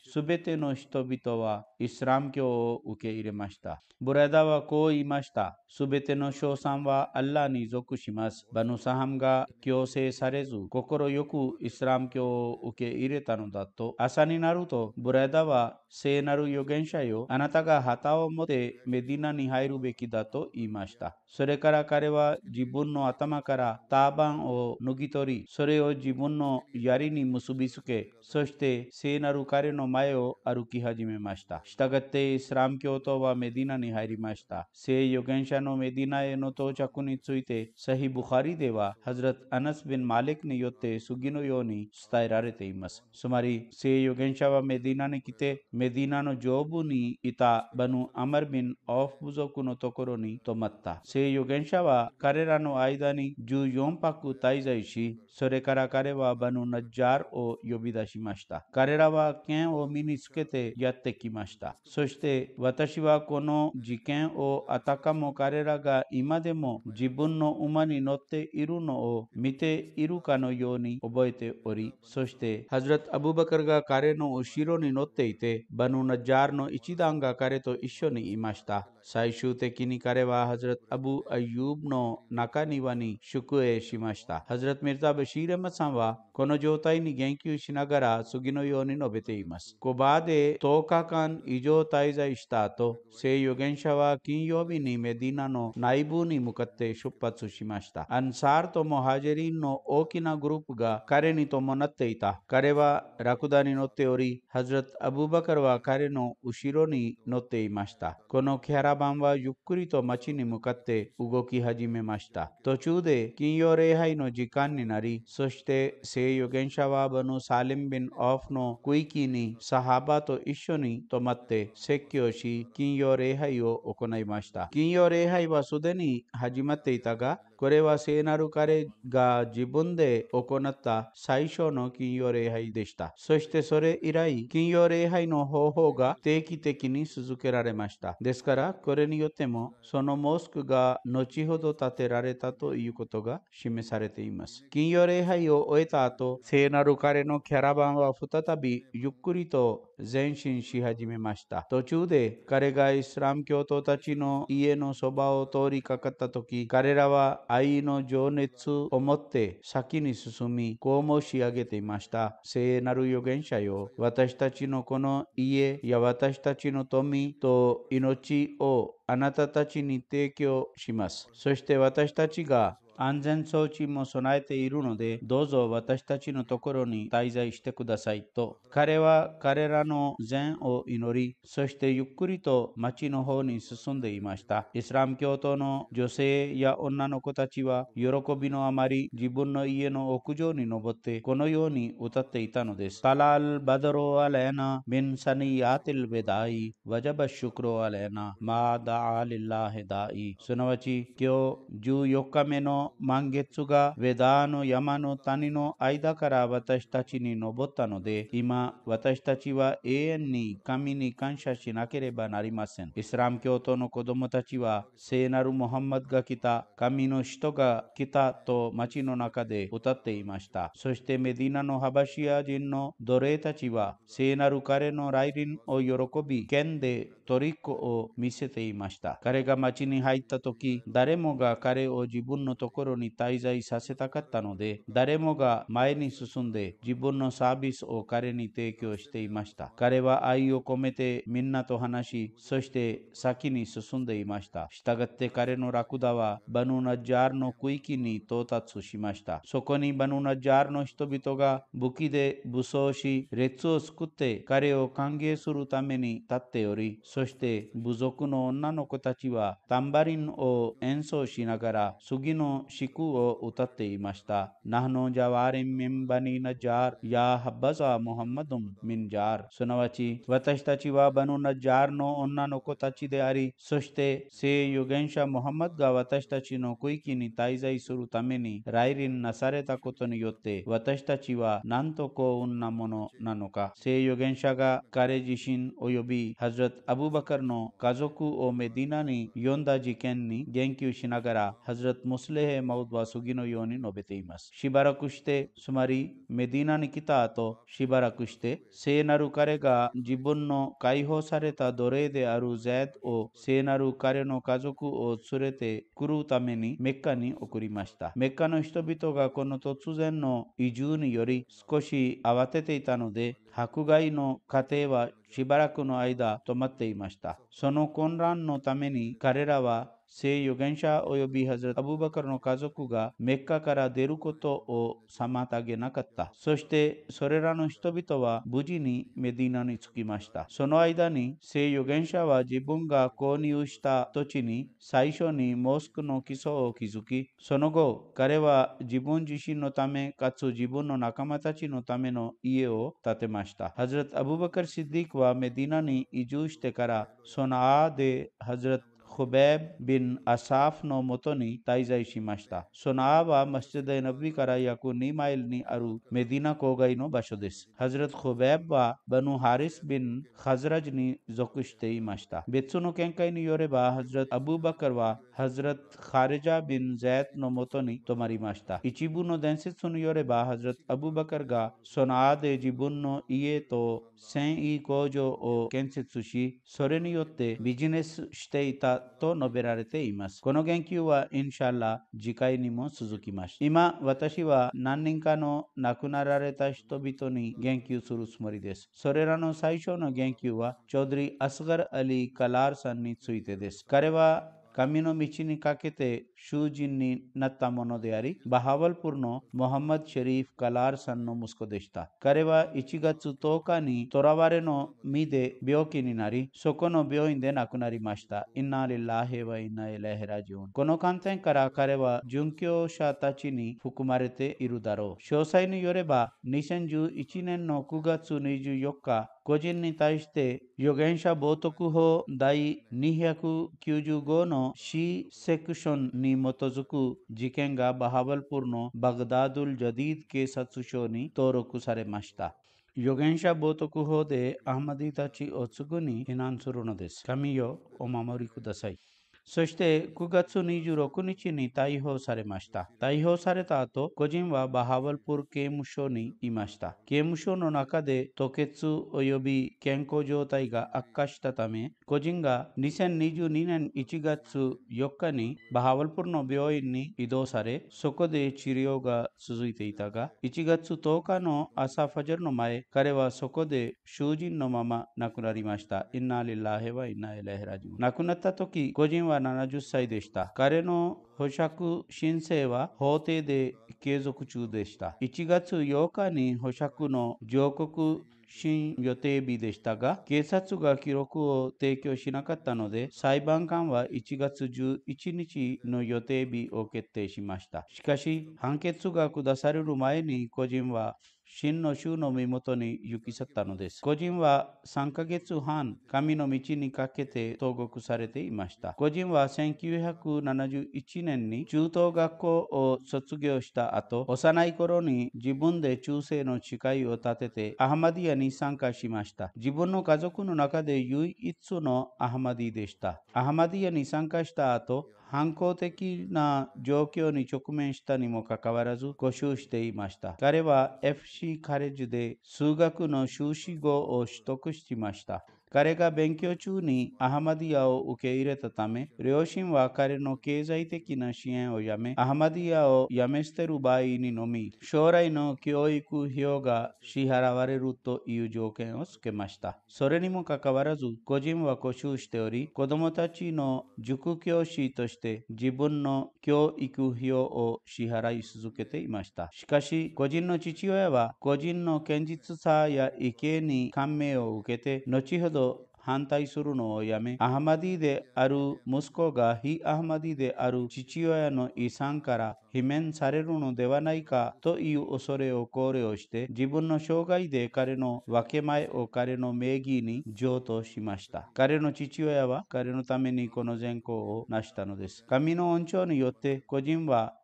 Speaker 2: すべての人々はイスラム教を受け入れました。ブラダはこう言いました。すべての称賛はアッラーに属します。バヌサハムが強制されず、心よくイスラム教を受け入れたのだと。朝になると、ブラダは聖なる預言者よ、あなたが旗を持ってメディナに入るべきだと言いました。それから彼は自分の頭からターバンを脱ぎ取り、それを自分の槍に結びつけ、そして聖なる彼の前を歩き始めました。したがってイスラム教徒はメディナに入りました。聖預言者のメディナへの到着について、サヒブハリでは、ハズラット・アナス・ビン・マリクによって次のように伝えられています。つまり、聖預言者はメディナに来て、メディナの上部にいたバヌ・アマル・ビン・オフ部族のところに泊まった。聖預言者は彼らの間に14泊滞在し、それから彼はバヌ・ナッジャーを呼び出しました。彼らは剣を身につけてやってきました。そして私はこの事件をあたかも彼らが今でも自分の馬に乗っているのを見ているかのように覚えており、そしてハズラット・アブバカルが彼の後ろに乗っていて、バヌ・ナッジャーの一団が彼と一緒にいました。最終的に彼はハズラット・アブ・アユーブの中庭に宿営しました。ハズラット・ミルザ・バシール・アマさんはこの状態に言及しながら次のように述べています。コバで10日間以上滞在した後、聖預言者は金曜日にメディナの内部に向かって出発しました。アンサールとモハジェリンの大きなグループが彼に伴っていた。彼はラクダに乗っており、ハズラット・アブバカルは彼の後ろに乗っていました。このキャラバンはゆっくりと街に向かって動き始めました。途中で金曜礼拝の時間になり、そして聖預言者はバヌ・サリム・ビン・オフの区域にサハバと一緒に泊まって説教し、金曜礼拝を行いました。金曜礼拝はすでに始まっていたが、これは聖なる彼が自分で行った最初の金曜礼拝でした。そしてそれ以来、金曜礼拝の方法が定期的に続けられました。ですから、これによっても、そのモスクが後ほど建てられたということが示されています。金曜礼拝を終えた後、聖なる彼のキャラバンは再びゆっくりと前進し始めました。途中で彼がイスラム教徒たちの家のそばを通りかかった時、彼らは愛の情熱を持って先に進み、こう申し上げていました。聖なる預言者よ、私たちのこの家や私たちの富と命をあなたたちに提供します。そして私たちが安全装置も備えているので、どうぞ私たちのところに滞在してくださいと。彼は彼らの善を祈り、そしてゆっくりと町の方に進んでいました。イスラム教徒の女性や女の子たちは、喜びのあまり自分の家の屋上に登って、このように歌っていたのです。タラルバドロアレナ、ミンサニヤティルベダイ、ワジャバシュクロアレナ、マダアリラヘダイ。すなわち、今日14日目の満月がウェダーの山の谷の間から私たちに登ったので、今私たちは永遠に神に感謝しなければなりません。イスラム教徒の子供たちは、聖なるムハンマドが来た、神の使徒が来たと街の中で歌っていました。そしてメディナのハバシア人の奴隷たちは、聖なる彼の来臨を喜び、剣でトリックを見せていました。彼が町に入った時、誰もが彼を自分のところに滞在させたかったので、誰もが前に進んで自分のサービスを彼に提供していました。彼は愛を込めてみんなと話し、そして先に進んでいました。したがって彼のラクダはバヌナジャーの区域に到達しました。そこにバヌナジャーの人々が武器で武装し、列を作って彼を歓迎するために立っており、そして部族の女の子たちはタンバリンを演奏しながら次の詩句を歌っていました。ナノジャワリンミンバニナジャーやハバザムハンマドンミンジャー。すなわち、私たちはバヌナジャーの女の子たちであり、そして聖預言者ムハンマドが私たちの区域に滞在するために来臨なされたことによって、私たちはなんと幸運なものなのか。聖預言者が彼自身及びハズラット・アブバカルの家族をメディナに呼んだ事件に言及しながら、ハズラット・ムスレメマウドは次のように述べています。しばらくして、つまりメディナに来た後、しばらくして、聖なる彼が自分の解放された奴隷であるゼッドを聖なる彼の家族を連れて来るためにメッカに送りました。メッカの人々がこの突然の移住により少し慌てていたので、迫害の過程はしばらくの間止まっていました。その混乱のために彼らは聖預言者及びハズラト・アブーバカルの家族がメッカから出ることを妨げなかった。そしてそれらの人々は無事にメディナに着きました。その間に聖預言者は自分が購入した土地に最初にモスクの基礎を築き、その後彼は自分自身のためかつ自分の仲間たちのための家を建てました。ハズラト・アブーバカル・シッディークはメディナに移住してからソナーでハズラトホベブ・ビン・アサフのもとに滞在しました。ソナーはマスジド・ナビから約2マイルにあるメディナ郊外の場所です。ハズラト・ホベブはバヌ・ハリス・ビン・ハズラジに属していました。別の見解によれば、ハズラト・アブーバカルはハズラト・ハリジャ・ビン・ゼットのもとに泊まりました。一部の伝説によれば、ハズラト・アブーバカルがソナーで自分の家と繊維工場を建設し、それによってビジネスしていたと述べられています。この言及はインシャッラ次回にも続きます。今、私は何人かの亡くなられた人々に言及するつもりです。それらの最初の言及は、チョードリー・アスガル・アリー・カラーさんについてです。彼は神の道にかけて囚人になったものであり、バハワルプルのモハンマド・シェリーフ・カラーさんの息子でした。彼は1月10日に囚われの身で病気になり、そこの病院で亡くなりました。インナリッラヘワインナイレヘラジュン。この観点から彼は殉教者たちに含まれているだろう。詳細によれば、2011年の9月24日、個人に対して預言者冒涜法第295の C セクションに基づく事件がバハワルプルのバグダードル・ジャディード警察署に登録されました。預言者冒涜法でアハマディたちをすぐに非難するのです。神よ、お守りください。そして9月26日に逮捕されました。逮捕された後、個人はバハワルプル刑務所にいました。刑務所の中で吐血及び健康状態が悪化したため、個人が2022年1月4日にバハワルプルの病院に移動され、そこで治療が続いていたが、1月10日の朝ファジャルの前、彼はそこで囚人のまま亡くなりました。インナリッラヘワインナイレヘラジュン。亡くなった時、個人は70歳でした。彼の保釈申請は法廷で継続中でした。1月8日に保釈の上告審予定日でしたが、警察が記録を提供しなかったので、裁判官は1月11日の予定日を決定しました。しかし、判決が下される前に個人は真の主の身元に行き去ったのです。個人は3ヶ月半、神の道にかけて投獄されていました。個人は1971年に中等学校を卒業した後、幼い頃に自分で忠誠の誓いを立ててアハマディヤに参加しました。自分の家族の中で唯一のアハマディでした。アハマディヤに参加した後、反抗的な状況に直面したにもかかわらず、固執していました。彼は FC カレッジで数学の修士号を取得しました。彼が勉強中にアハマディヤを受け入れたため、両親は彼の経済的な支援をやめ、アハマディヤをやめ捨てる場合にのみ、将来の教育費用が支払われるという条件を付けました。それにもかかわらず、個人は固執しており、子供たちの塾教師として自分の教育費用を支払い続けていました。しかし、個人の父親は個人の堅実さや意見に感銘を受けて、後ほど反対するのをやめ、アハマディである息子が非アハマディである父親の遺産から罷免されるのではないかという恐れを考慮して、自分の生涯で彼の分け前を彼の名義に譲渡しました。彼の父親は彼のためにこの善行を成したのです。神の恩寵によって個人は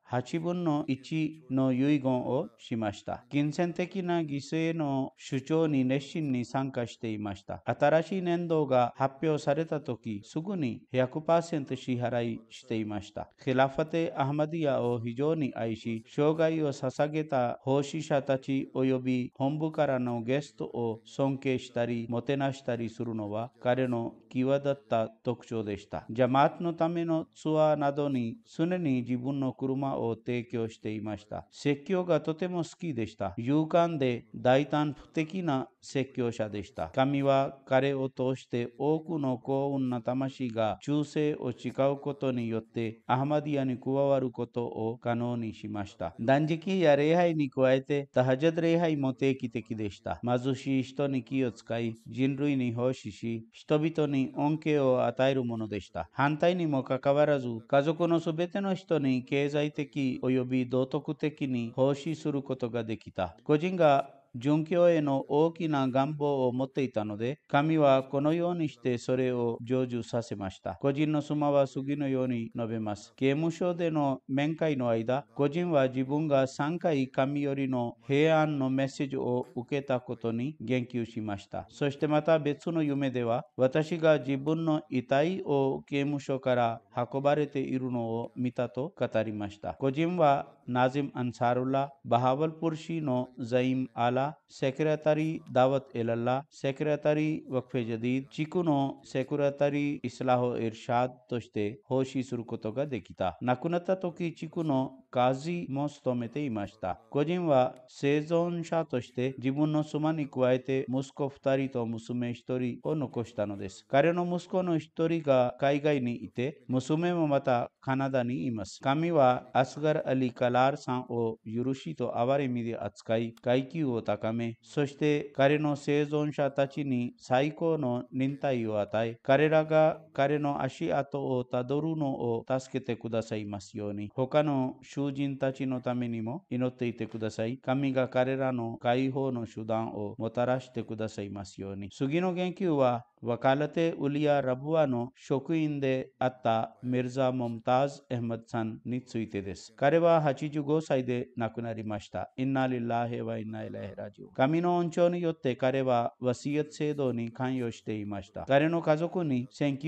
Speaker 2: 8分の1の遺言をしました。金銭的な犠牲の主張に熱心に参加していました。新しい年度が発表された時、すぐに 100% 支払いしていました。ヒラファテ・アハマディヤを非常に愛し、生涯を捧げた奉仕者たち及び本部からのゲストを尊敬したり、もてなしたりするのは彼の際立った特徴でした。ジャマートのためのツアーなどに常に自分の車を提供していました。説教がとても好きでした。勇敢で大胆不敵な説教者でした。神は彼を通して多くの幸運な魂が忠誠を誓うことによってアハマディアに加わることを可能にしました。断食や礼拝に加えてタハジャド礼拝も定期的でした。貧しい人に気を使い、人類に奉仕し、人々に恩恵を与えるものでした。反対にもかかわらず、家族のすべての人に経済的及び道徳的に奉仕することができた。個人が殉教への大きな願望を持っていたので、神はこのようにしてそれを成就させました。個人の妻は次のように述べます。刑務所での面会の間、個人は自分が3回神よりの平安のメッセージを受けたことに言及しました。そしてまた別の夢では、私が自分の遺体を刑務所から運ばれているのを見たと語りました。個人はナジム・アンサルラ、バハワルプルシのザイム・アラ、セクレタリー・ダワト・エララ、セクレタリー・ワクフェ・ジャディー、地区のセクレタリー・イスラホ・イルシャードとして奉仕することができた。亡くなった時、地区のカジも務めていました。個人は生存者として自分の妻に加えて息子2人と娘1人を残したのです。彼の息子の1人が海外にいて、娘もまたカナダにいます。神はアスガル・アリ・カラーさんを許しと憐れみで扱い、階級を高め、そして彼の生存者たちに最高の忍耐を与え、彼らが彼の足跡をたどるのを助けてくださいますように。他の囚人たちのためにも祈っていてください。神が彼らの解放の手段をもたらしてくださいますように。次の言及はワカラテ・ウリア・ラブワの職員であったミルザ・モムターズ・アマドさんについてです。彼は85歳で亡くなりました。インナリラヘワインナイラヘラジオ。神の恩寵によって彼はワシヤット制度に関与していました。彼の家族に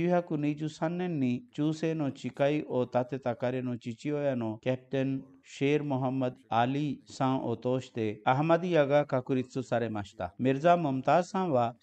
Speaker 2: 1923年に忠誠の誓いを立てた彼の父親のキャプテンシェール・モハンマド・アリさんを通してアハマディヤが確立されました。ミルザ・モムターズさんは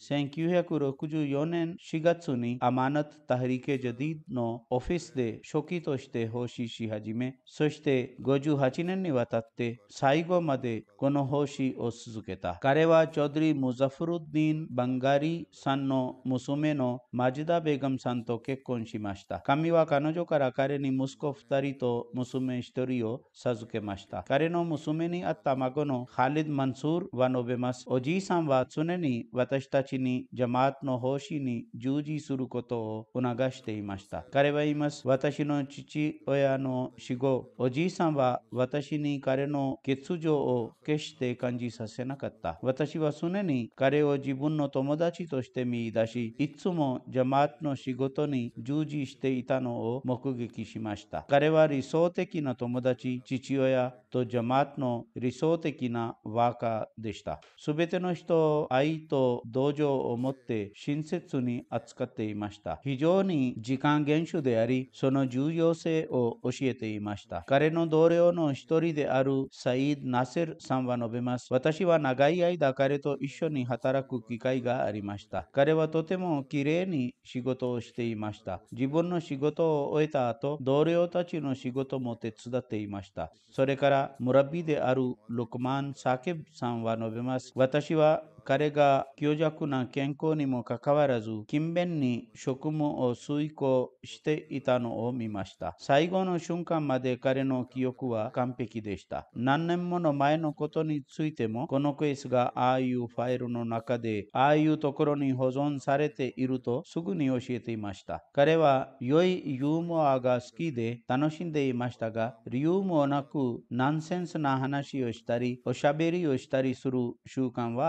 Speaker 2: 1964年4月にアマナト・タハリケ・ジャディードのオフィスで書記として奉仕し始め、そして58年にわたって最後までこの奉仕を続けた。彼はチョドリ・ムザフルッディン・バンガリさんの娘のマジダ・ベガムさんと結婚しました。神は彼女から彼に息子2人と娘1人を授けました。彼の娘にあった孫のハリド・マンスールは述べます。おじいさんは常に私たちにジャマートの奉仕に従事することを促していました。彼は言います。私の父親の死後、おじいさんは私に彼の欠如を決して感じさせなかった。私は常に彼を自分の友達として見出し、いつもジャマートの仕事に従事していたのを目撃しました。彼は理想的な友達、父親とジャマートの理想的なワーカーでした。すべての人を愛と同情を持って親切に扱っていました。非常に時間厳守であり、その重要性を教えていました。彼の同僚の一人であるサイード・ナセルさんは述べます。私は長い間彼と一緒に働く機会がありました。彼はとてもきれいに仕事をしていました。自分の仕事を終えた後、同僚たちの仕事も手伝っていました。それからムラビであるルクマン・サケブさんは述べます。私は彼が強弱な健康にもかかわらず、勤勉に職務を遂行していたのを見ました。最後の瞬間まで彼の記憶は完璧でした。何年もの前のことについても、このケースがああいうファイルの中で、ああいうところに保存されているとすぐに教えていました。彼は良いユーモアが好きで楽しんでいましたが、理由もなくナンセンスな話をしたり、おしゃべりをしたりする習慣はありません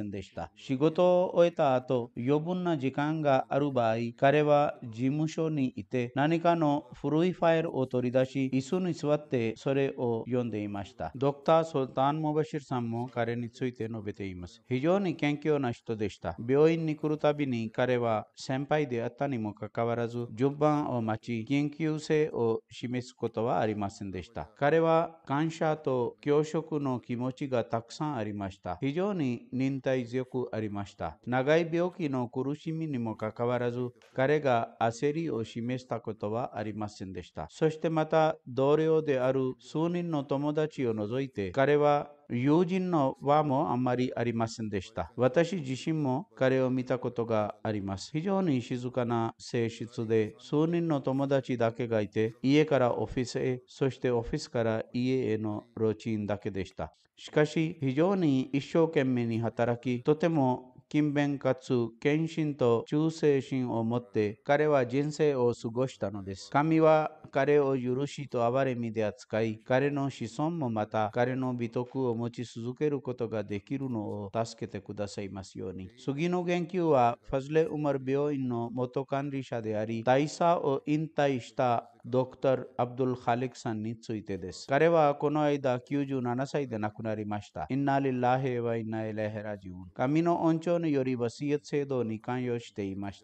Speaker 2: んでした。仕事を終えた後、余分な時間がある場合、彼は事務所にいて何かの古いファイルを取り出し、椅子に座ってそれを読んでいました。ドクター・ソルタン・モバシルさんも彼について述べています。非常に謙虚な人でした。病院に来るたびに彼は先輩であったにもかかわらず、順番を待ち、緊急性を示すことはありませんでした。彼は感謝と恐縮の気持ちがたくさんありました。非常に忍耐強くありました。長い病気の苦しみにもかかわらず、彼が焦りを示したことはありませんでした。そしてまた同僚である数人の友達を除いて、彼は友人の輪もあまりありませんでした。私自身も彼を見たことがあります。非常に静かな性質で、数人の友達だけがいて、家からオフィスへ、そしてオフィスから家へのルーチンだけでした。しかし、非常に一生懸命に働き、とても勤勉かつ献身と忠誠心を持って彼は人生を過ごしたのです。神は彼を許しと憐れみで扱い、彼の子孫もまた彼の美徳を持ち続けることができるのを助けてくださいますように。次の言及はファズレ・ウマル病院の元管理者であり、大佐を引退したドクター・アブドゥル・ハリクさんについてです。彼はこの間97歳で亡くなりました。インナリッラヘワインナイレヘラジウン。神の恩寵によりワシヤツ制度に関与していました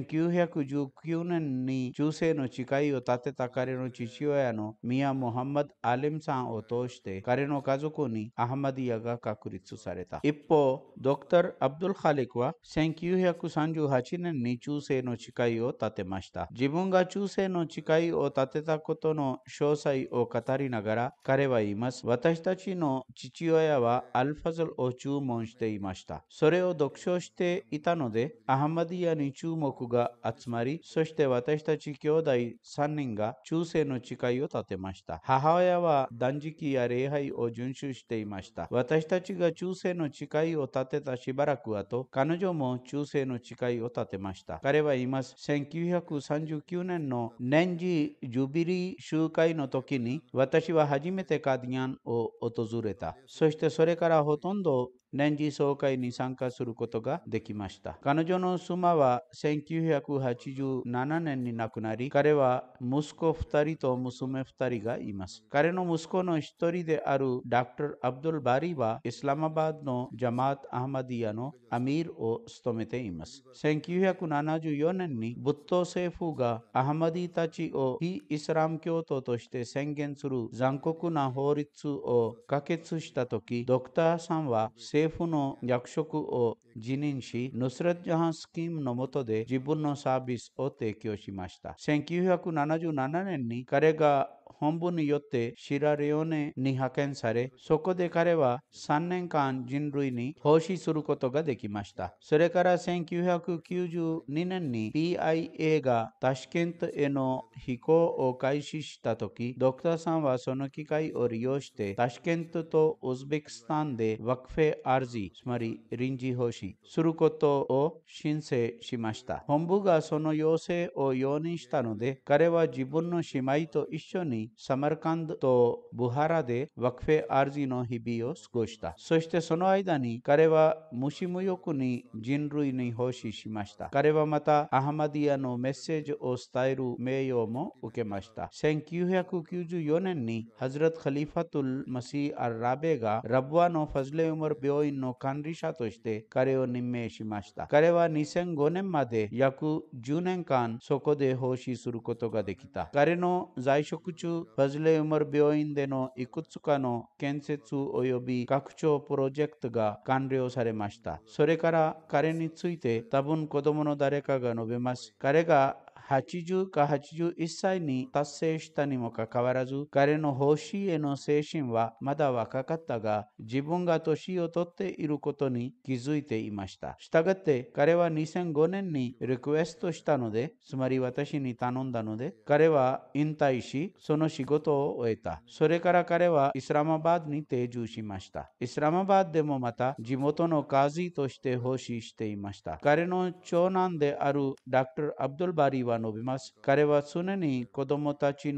Speaker 2: 。1919年に中世の誓いを立てた彼の父親のミヤ・モハンマド・アリムさんを通して彼の家族にアハマディヤが確立された。一方、ドクター・アブドゥル・ハリクは1938年に中世の誓いを立てました。自分が中世の誓いを立てたことの詳細を語りながら彼は言います。私たちの父親はアルファズルを注文していました。それを読書していたので、アハマディヤに注目が集まり、そして私たち兄弟3人が中世の誓いを立てました。母親は断食や礼拝を遵守していました。私たちが中世の誓いを立てたしばらく後、彼女も中世の誓いを立てました。彼は言います。1939年の年次ジュビリー集会の時に私は初めてカディアンを訪れた。そしてそれからほとんど年次総会に参加することができました。彼女の妻は1987年に亡くなり、彼は息子2人と娘2人がいます。彼の息子の1人であるダクター・アブドゥル・バリはイスラマバードのジャマート・アハマディヤのアミールを務めています。1974年に仏教政府がアハマディたちを非イスラム教徒として宣言する残酷な法律を可決したとき、ドクターさんは政府の役職を辞任し、ヌスレット・ジャハンスキームの下で自分のサービスを提供しました。1977年に彼が本部によってシラレオネに派遣され、そこで彼は3年間人類に奉仕することができました。それから1992年に PIA がタシケントへの飛行を開始したとき、ドクターさんはその機会を利用してタシケントとウズベキスタンでワクフェ・アルジ、つまり臨時奉仕することを申請しました。本部がその要請を容認したので、彼は自分の姉妹と一緒にサマルカンドとブハラでワクフェ・アルジの日々を過ごした。そしてその間に彼は無視無欲に人類に奉仕しました。彼はまたアハマディヤのメッセージを伝える名誉も受けました。1994年にハズラト・カリファトル・マシー・アル・ラベがラブワのファズレ・ウマル病院の管理者として彼を任命しました。彼は2005年まで約10年間そこで奉仕することができた。彼の在職中、ファズレ・ウマル病院でのいくつかの建設及び拡張プロジェクトが完了されました。それから彼について多分子供の誰かが述べます。彼が80か81歳に達成したにもかかわらず、彼の奉仕への精神はまだ若かったが、自分が年を取っていることに気づいていました。したがって彼は2005年にリクエストしたので、つまり私に頼んだので、彼は引退し、その仕事を終えた。それから彼はイスラマバードに定住しました。イスラマバードでもまた地元のカージーとして奉仕していました。彼の長男であるダクター・アブドゥル・バリは述べます。彼は常に子供たちの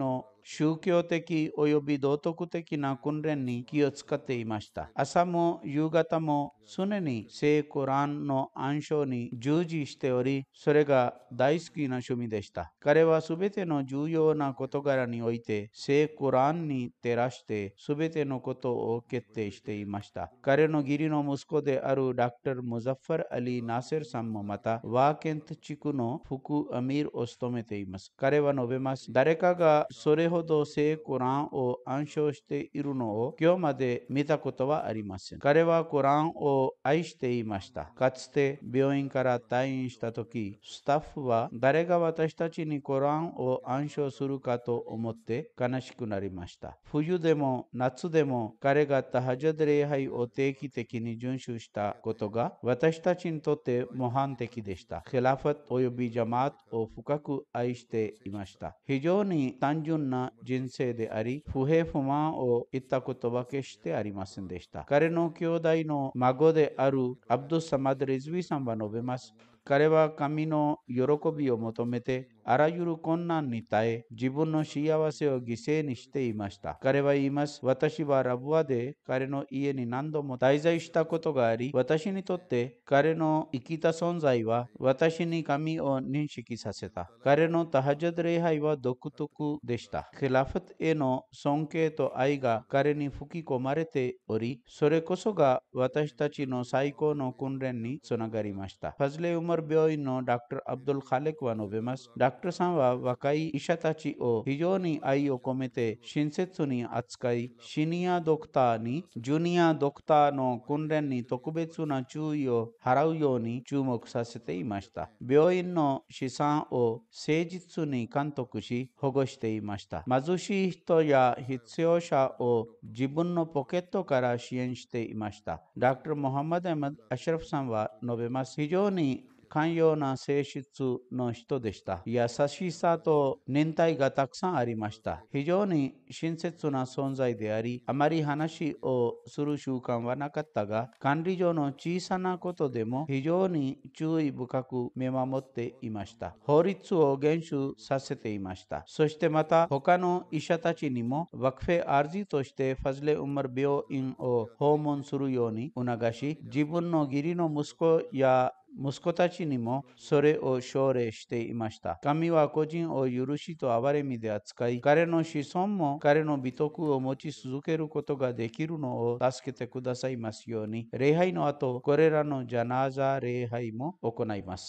Speaker 2: 宗教的及び道徳的な訓練に気を使っていました。朝も夕方も常に聖コランの暗唱に従事しており、それが大好きな趣味でした。彼はすべての重要な事柄において聖コランに照らしてすべてのことを決定していました。彼の義理の息子であるダクター・ムザッファル・アリ・ナセルさんもまたワーケント地区の副アミールを務めています。彼は述べます。誰かがそれほど聖コランを暗唱しているのを今日まで見たことはありません。彼はコランを愛していました。かつて病院から退院した時、スタッフは誰が私たちにコランを暗唱するかと思って悲しくなりました。冬でも夏でも彼がタハジャド礼拝を定期的に遵守したことが私たちにとって模範的でした。ヒラファトおよびジャマートを深く愛していました。非常に単純な人生であり、不平不満を言ったことは決してありませんでした。彼の兄弟の孫であるアブドゥ・サマド・レズウィさんは述べます。彼は神の喜びを求めてあらゆる困難に耐え自分の幸せを犠牲にしていました。彼は言います。私はラブアで彼の家に何度も滞在したことがあり、私にとって彼の生きた存在は私に神を認識させた。彼のタハジャド礼拝は独特でした。ヒラファトへの尊敬と愛が彼に吹き込まれており、それこそが私たちの最高の訓練につながりました。ファズレ・ウマル病院のダクター・アブドゥル・カレクは述べます。ダクターさんは若い医者たちを非常に愛を込めて親切に扱い、シニアドクターにジュニアドクターの訓練に特別な注意を払うように注目させていました。病院の資産を誠実に監督し保護していました。貧しい人や必要者を自分のポケットから支援していました。ダクター・モハンマド・アマド・アシュラフさんは述べます。非常に寛容な性質の人でした。優しさと忍耐がたくさんありました。非常に親切な存在であり、あまり話をする習慣はなかったが、管理上の小さなことでも非常に注意深く見守っていました。法律を厳守させていました。そしてまた他の医者たちにもワクフェ・アージとしてファズレ・ウマル病院を訪問するように促し、自分の義理の息子や息子たちにもそれを奨励していました。神は個人を許しと憐れみで扱い、彼の子孫も彼の美徳を持ち続けることができるのを助けてくださいますように、礼拝の後、これらのジャナーザ礼拝も行います。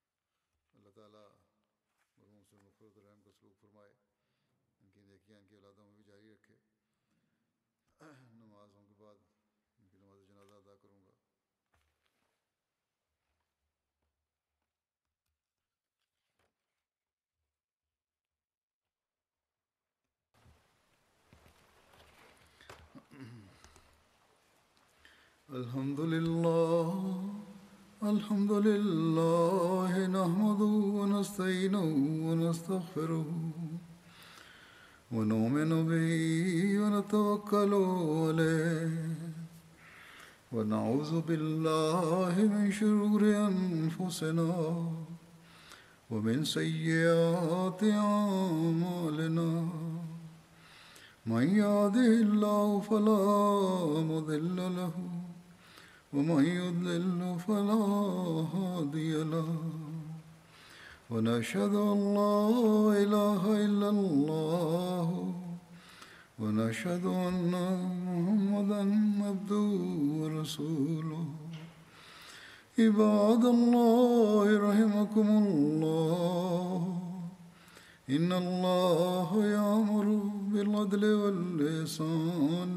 Speaker 1: الحمد لله نحمده ونستعينه ونستغفره ونؤمن به ونتوكل عليه ونعوذ بالله من شرور أنفسنا ومن سيئات أعمالنا من يهده الله فلا مضل له ومن يضلل فلا هادي له ونشهد أن لا إله إلا الله ونشهد أن محمدا عبده ورسوله عباد الله رحمكم الله إن الله يأمر بالعدل والإحسان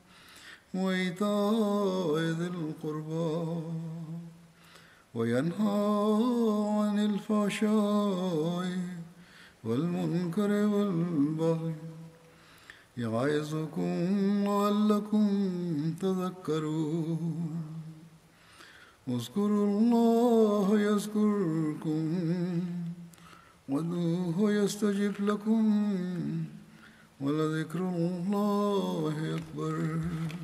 Speaker 1: وإيتاء ذي القربى وينهى عن الفحشاء والمنكر والبغي يعظكم لعلكم تذكرون اذكروا الله يذكركم وادعوه يستجب لكم ولذكر الله أكبر